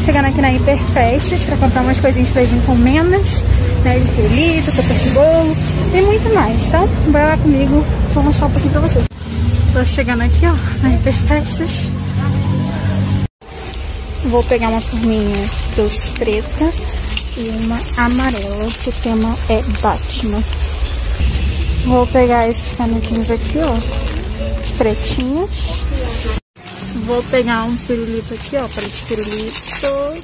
chegando aqui na Hiperfestas pra comprar umas coisinhas para as encomendas, né? De pirulito, toper de bolo e muito mais. Então, vai lá comigo, vou mostrar um pouquinho pra vocês. Tô chegando aqui, ó, na Hiperfestas. Vou pegar uma forminha doce preta e uma amarela, que o tema é Batman. Vou pegar esses canutinhos aqui, ó, pretinhos. Vou pegar um pirulito aqui, ó, palito de pirulito.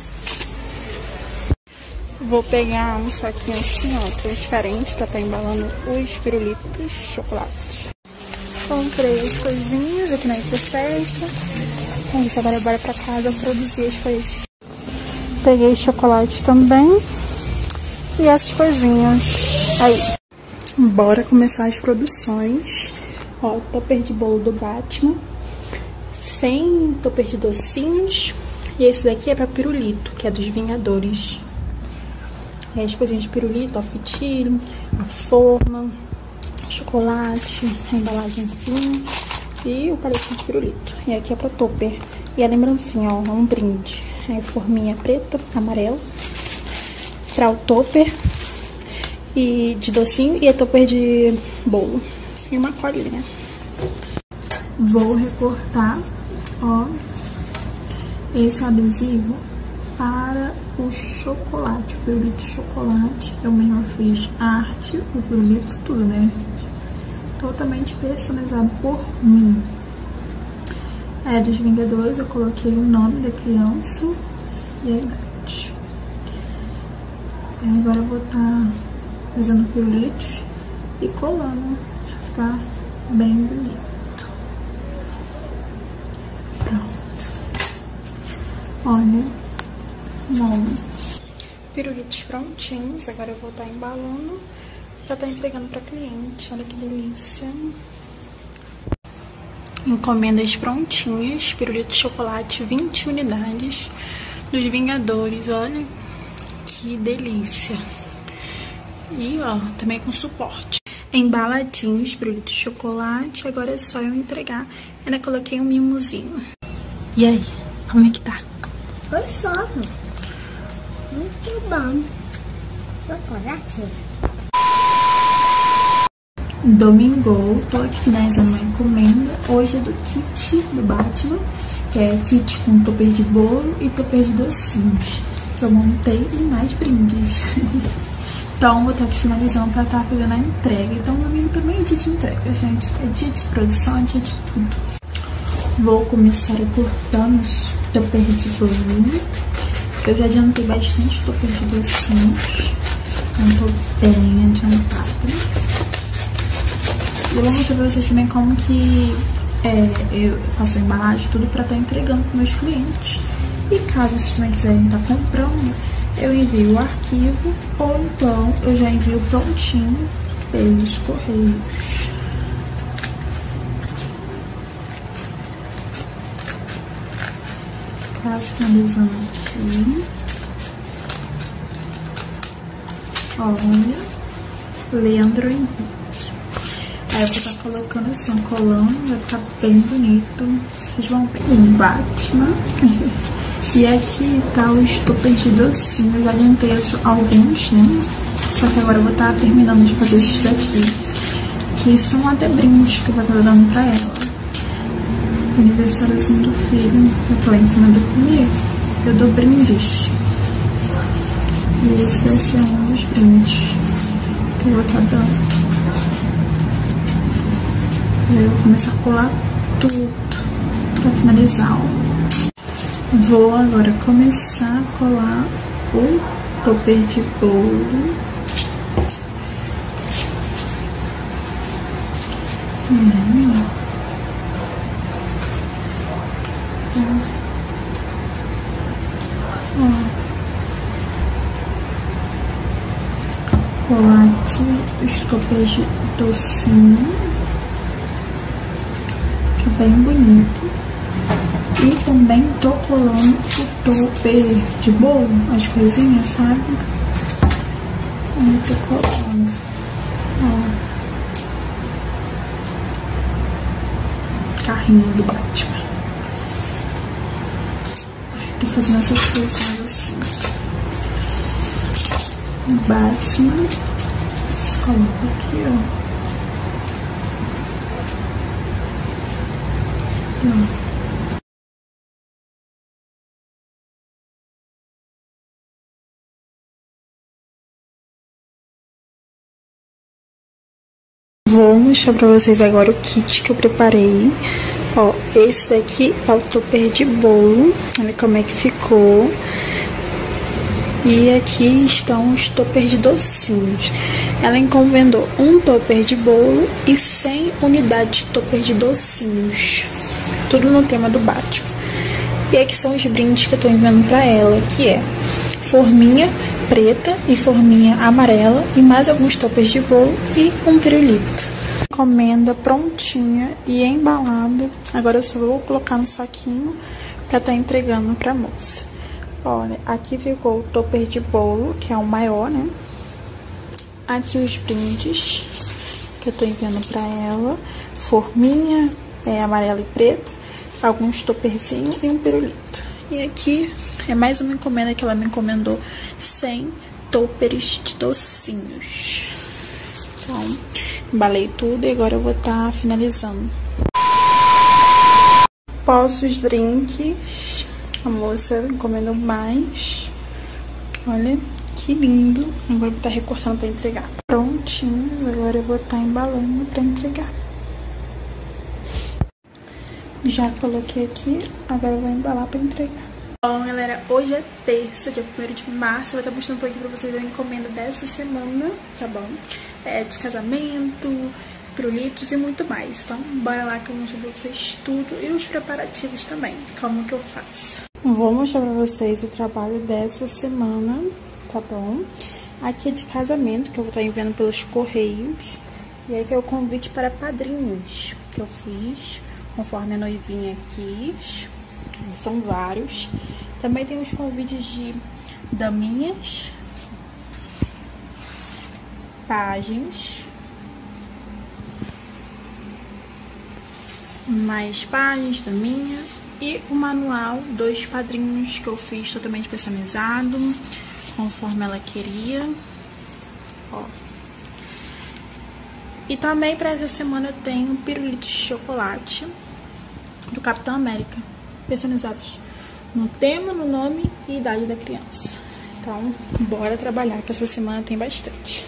Vou pegar um saquinho assim, ó, transparente, pra estar embalando os pirulitos chocolate. Comprei as coisinhas aqui na Hiperfesta. É isso, agora bora pra casa produzir as coisas. Peguei chocolate também. E essas coisinhas aí. Bora começar as produções. Ó, topper de bolo do Batman. 100 topper de docinhos. E esse daqui é pra pirulito, que é dos Vingadores. E as coisinhas de pirulito, ó, fitilho, a forma, chocolate, a embalagem assim. E o palitinho de pirulito. E aqui é pra topper. E a lembrancinha, ó, um brinde. É forminha preta, amarela. Pra o topper. E de docinho e a topper de bolo. E uma colinha. Vou recortar, ó, esse adesivo para o chocolate, o pirulito de chocolate. Eu mesma fiz a arte, o pirulito, tudo, né? Totalmente personalizado por mim. É dos Vingadores, eu coloquei o nome da criança e a idade. Agora eu vou estar fazendo pirulitos e colando pra ficar bem bonito. Pronto. Olha, bom. Pirulitos prontinhos, agora eu vou estar embalando pra estar entregando pra cliente. Olha que delícia. Encomendas prontinhas, pirulito de chocolate, 20 unidades dos Vingadores, olha que delícia. E ó, também com suporte. Embaladinhos, pirulito de chocolate, agora é só eu entregar. Ainda coloquei um mimozinho. E aí, como é que tá? Gostoso. Muito bom. Chocolate. Domingo, tô aqui finalizando uma encomenda. Hoje é do kit do Batman, que é kit com topper de bolo e topper de docinhos, que eu montei, e mais brindes. Então vou estar aqui finalizando pra estar fazendo a entrega. Então domingo também é dia de entrega, gente. É dia de produção, é dia de tudo. Vou começar cortando os topper de bolo. Eu já adiantei bastante topper de docinhos. Então tô bem adiantado. Eu vou mostrar pra vocês também como que eu faço a embalagem, tudo pra estar entregando pros meus clientes. E caso vocês também quiserem estar comprando, eu envio o arquivo ou então eu já envio prontinho pelos correios. Tá finalizando aqui. Olha, Leandro Henrique. Aí eu vou estar colocando assim, colando, vai ficar bem bonito. Vocês vão ver um Batman. E aqui tá os toppers de docinho. Eu já adiantei alguns, né? Só que agora eu vou estar terminando de fazer esses daqui, que são até brindes que eu vou estar dando pra ela. Aniversáriozinho do filho, eu tô lá em cima do comigo, eu dou brindes. E esse vai ser um dos brindes que eu vou estar dando. Eu vou começar a colar tudo pra finalizar, ó. Vou agora começar a colar o topper de bolo. E aí, ó, colar aqui os toppers de docinho, que é bem bonito. E também tô colando o topper de bolo, as coisinhas, sabe? Aí tô colando, ó, carrinho do Batman. Ai, Tô fazendo essas coisinhas assim. Batman. Coloco aqui, ó. Vou mostrar pra vocês agora o kit que eu preparei. Ó, esse daqui é o topper de bolo. Olha como é que ficou. E aqui estão os toppers de docinhos. Ela encomendou um topper de bolo e 100 unidades de topper de docinhos. Tudo no tema do Batman. E aqui são os brindes que eu tô enviando pra ela, que é forminha preta e forminha amarela e mais alguns toppers de bolo e um pirulito. Encomenda prontinha e embalada. Agora eu só vou colocar no saquinho pra tá entregando pra moça. Olha, aqui ficou o topper de bolo, que é o maior, né? Aqui os brindes que eu tô enviando pra ela. Forminha amarela e preta, alguns topperzinhos e um pirulito. E aqui é mais uma encomenda que ela me encomendou, 100 toppers de docinhos. Então, embalei tudo e agora eu vou estar finalizando. Posso os drinks. A moça encomendou mais. Olha que lindo. Agora eu vou estar recortando para entregar. Prontinhos. Agora eu vou estar embalando para entregar. Já coloquei aqui. Agora eu vou embalar para entregar. Bom, galera, hoje é terça, dia 1º de março. Eu vou estar mostrando um pouquinho pra vocês a encomenda dessa semana, tá bom? De casamento, pirulitos e muito mais. Então, bora lá que eu mostro pra vocês tudo e os preparativos também, como que eu faço. Vou mostrar pra vocês o trabalho dessa semana, tá bom? Aqui é de casamento, que eu vou estar enviando pelos correios. E aqui é o convite para padrinhos, que eu fiz, conforme a noivinha quis. São vários. Também tem os convites de daminhas, pajens, mais pajens, daminha e o manual dos padrinhos que eu fiz totalmente personalizado, conforme ela queria. Ó. E também para essa semana eu tenho pirulito de chocolate do Capitão América, personalizados no tema, no nome e idade da criança. Então, bora trabalhar, que essa semana tem bastante.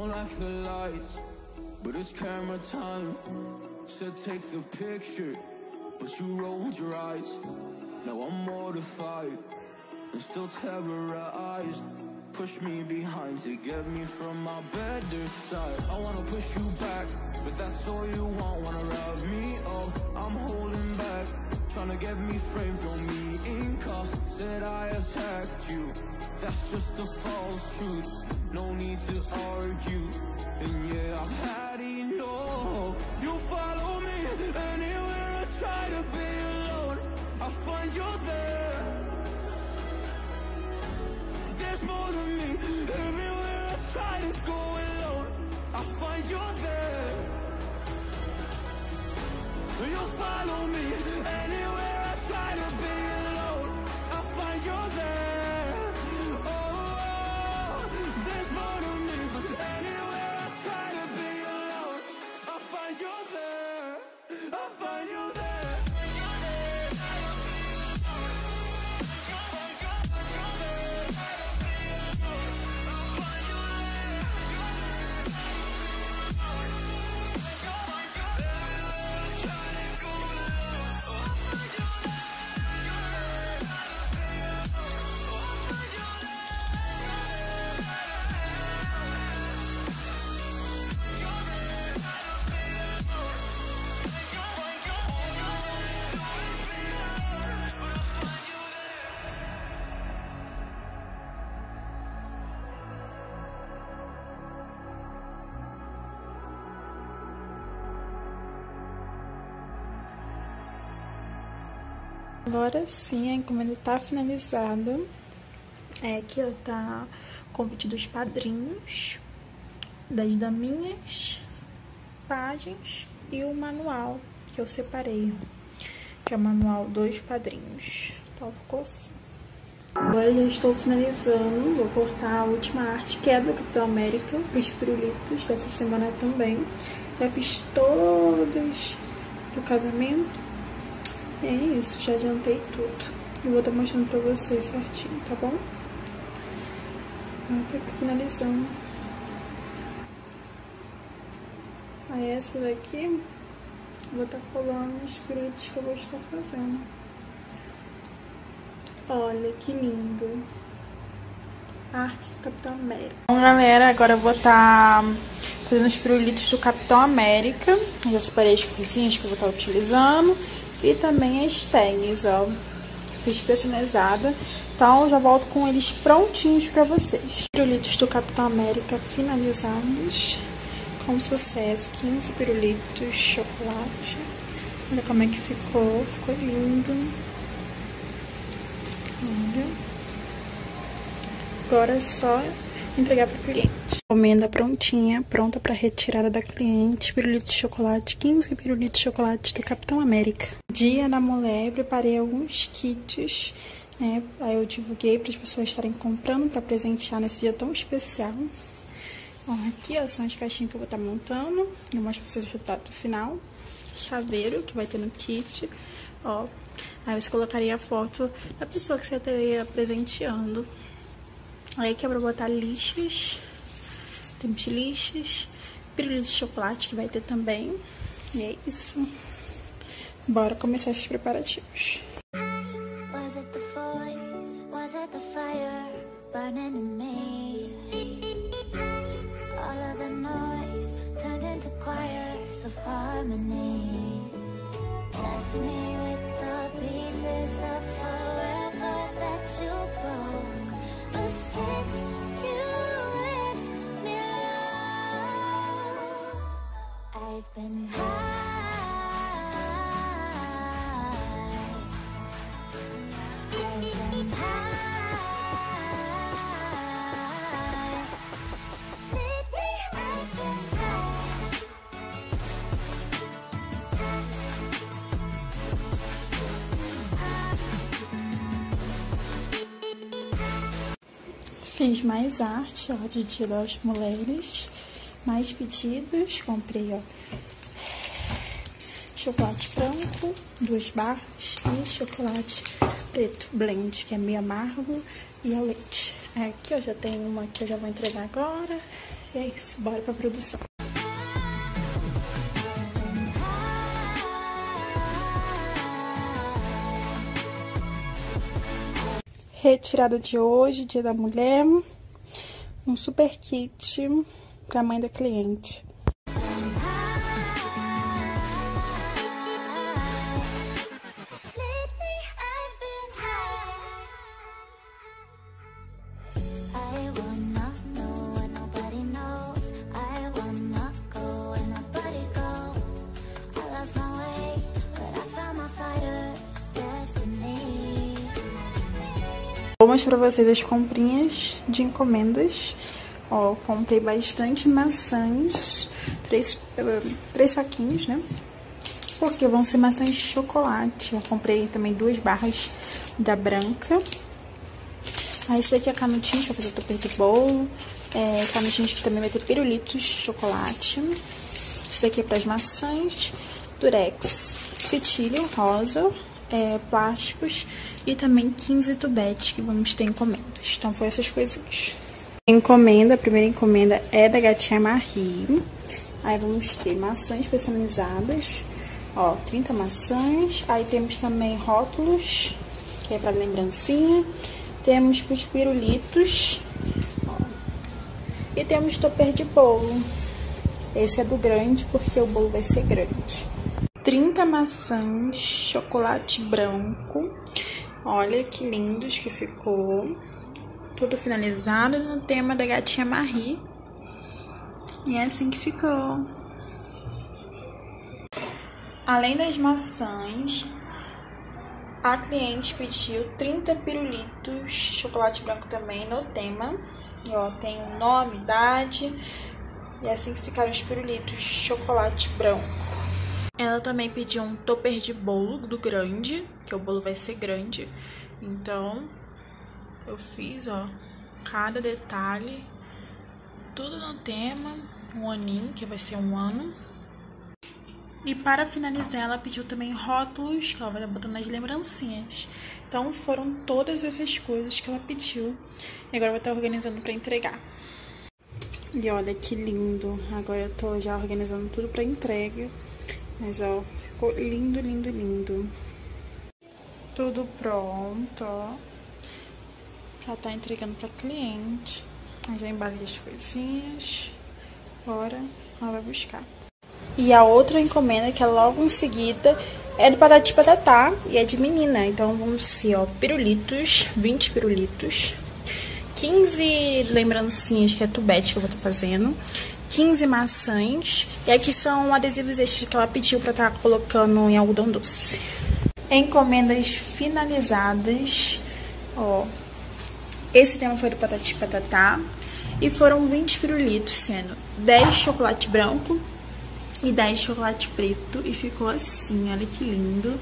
Push me behind to get me from my better side. I wanna push you back, but that's all you want. Wanna wrap me up, I'm holding back. Tryna get me framed, throw me in cuffs. Said I attacked you, that's just a false truth. No need to argue, and yeah, I've had enough. You follow me anywhere I try to be alone. I find you there. There's more than me. Everywhere I try to go alone, I find you there. You follow me anywhere I try to be alone, I find you there. Oh, there's more to me. Anywhere I try to be alone, I find you there. I find you there. Agora sim, a encomenda tá finalizada. Aqui tá o convite dos padrinhos, das daminhas, pajens e o manual que eu separei, que é o manual dos padrinhos. Então ficou assim. Agora já estou finalizando, vou cortar a última arte, que é do Capitão América, os pirulitos dessa semana também. Já fiz todas do casamento. E é isso, já adiantei tudo. E vou estar mostrando pra vocês certinho, tá bom? Tô aqui finalizando. Aí essa daqui, vou estar colando os pirulitos que eu vou estar fazendo. Olha que lindo. Arte do Capitão América. Bom, galera, agora eu vou estar fazendo os pirulitos do Capitão América. Eu já separei as coisinhas que eu vou estar utilizando. E também as tags, ó. Fiz personalizada. Então, já volto com eles prontinhos pra vocês. Pirulitos do Capitão América finalizados. Com sucesso. 15 pirulitos, chocolate. Olha como é que ficou. Ficou lindo. Olha. Agora é só entregar para o cliente. Encomenda prontinha, pronta para retirada da cliente. Pirulito de chocolate, 15 pirulitos de chocolate do Capitão América. Dia da mulher, preparei alguns kits, né? Aí eu divulguei para as pessoas estarem comprando para presentear nesse dia tão especial. Ó, aqui ó, são as caixinhas que eu vou estar montando. Eu mostro para vocês o resultado final. Chaveiro que vai ter no kit, ó. Aí você colocaria a foto da pessoa que você estaria presenteando. Aí aqui é pra botar lixas, temos lixas, pirulito de chocolate que vai ter também. E é isso. Bora começar esses preparativos. Was it the voice? Was it the fire burning in me? All of the noise turned into choirs of harmony. Left me with the pieces of forever that you broke. The things you left me low. I've been high. I've been high. Lately I've been high. Fiz mais arte, ó, de Dia das Mulheres, mais pedidos, comprei, ó, chocolate branco, 2 barras e chocolate preto blend, que é meio amargo, e a leite. Aqui, ó, já tem uma que eu já vou entregar agora, e é isso, bora pra produção. Retirada de hoje, Dia da Mulher, um super kit pra mãe da cliente. Vou mostrar pra vocês as comprinhas de encomendas. Ó, comprei bastante maçãs, três saquinhos, né? Porque vão ser maçãs de chocolate. Eu comprei também 2 barras da branca. Aí esse daqui é canutinhos pra fazer topper de bolo. Canutinhos que também vai ter pirulitos de chocolate. Esse daqui é pras maçãs, durex, fitilho rosa, plásticos e também 15 tubetes que vamos ter encomendas. Então foi essas coisinhas. A primeira encomenda é da Gatinha Marie. Aí vamos ter maçãs personalizadas, ó, 30 maçãs. Aí temos também rótulos, que é pra lembrancinha. Temos os pirulitos, ó, e temos topper de bolo. Esse é do grande, porque o bolo vai ser grande. 30 maçãs, chocolate branco. Olha que lindos que ficou. Tudo finalizado no tema da Gatinha Marie. E é assim que ficou. Além das maçãs, a cliente pediu 30 pirulitos de chocolate branco também no tema. E ó, tem o nome, idade. E é assim que ficaram os pirulitos de chocolate branco. Ela também pediu um topper de bolo do grande, que o bolo vai ser grande. Então, Eu fiz, ó, cada detalhe, tudo no tema, um aninho, que vai ser um ano. E para finalizar, ela pediu também rótulos, que ela vai estar botando nas lembrancinhas. Então, foram todas essas coisas que ela pediu. E agora eu vou estar organizando para entregar. E olha que lindo. Agora eu tô já organizando tudo para entrega. Mas, ó, ficou lindo, lindo, lindo. Tudo pronto, ó. Já tá entregando pra cliente. Eu já embalei as coisinhas. Agora ela vai buscar. E a outra encomenda, que é logo em seguida, é do Patati Patatá e é de menina. Então vamos ser, ó, pirulitos, 20 pirulitos, 15 lembrancinhas, que é tubete que eu vou estar fazendo, 15 maçãs, e aqui são adesivos extras que ela pediu pra estar colocando em algodão doce. Encomendas finalizadas, ó. Esse tema foi do Patati Patatá e foram 20 pirulitos, sendo 10 chocolate branco e 10 chocolate preto, e ficou assim, olha que lindo.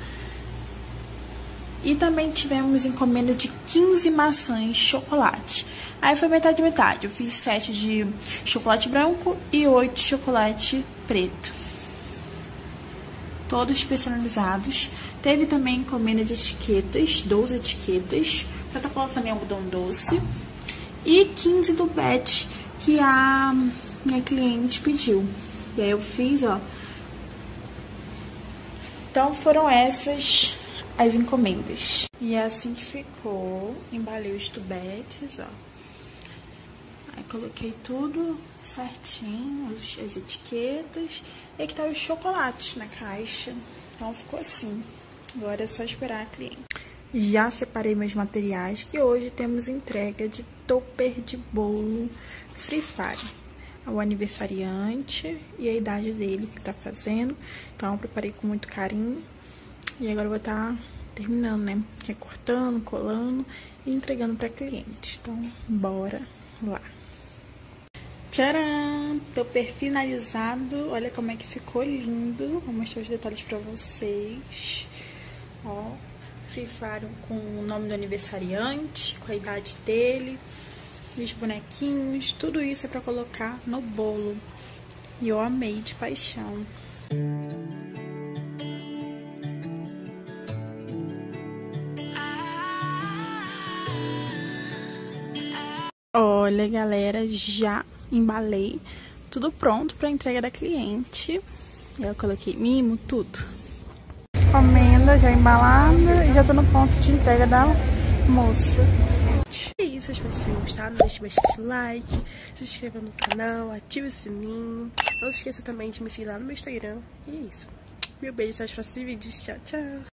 E também tivemos encomenda de 15 maçãs chocolate. Aí foi metade metade, eu fiz 7 de chocolate branco e 8 de chocolate preto. Todos personalizados. Teve também encomenda de etiquetas, 12 etiquetas, pra estar colocando em algodão doce. E 15 tubetes que a minha cliente pediu. E aí eu fiz, ó. Então foram essas as encomendas. E é assim que ficou. Embalei os tubetes, ó. Aí coloquei tudo certinho, as etiquetas. E aqui tá os chocolates na caixa. Então ficou assim. Agora é só esperar a cliente. Já separei meus materiais, que hoje temos entrega de topper de bolo Free Fire. O aniversariante e a idade dele que tá fazendo. Então eu preparei com muito carinho. E agora eu vou estar terminando, né? Recortando, colando e entregando pra cliente. Então, bora lá. Tcharam! Topper finalizado. Olha como é que ficou lindo. Vou mostrar os detalhes pra vocês. Ó, Free Fire com o nome do aniversariante, com a idade dele. Os bonequinhos, tudo isso é pra colocar no bolo. E eu amei de paixão. Olha, galera, já embalei tudo pronto pra entrega da cliente. Eu coloquei mimo, tudo. Encomenda já embalada e já tô no ponto de entrega da moça. É isso, espero que vocês tenham gostado. Deixe bastante like, se inscreva no canal, ative o sininho. Não se esqueça também de me seguir lá no meu Instagram. E é isso. Meu beijo, até os próximos vídeos. Tchau, tchau.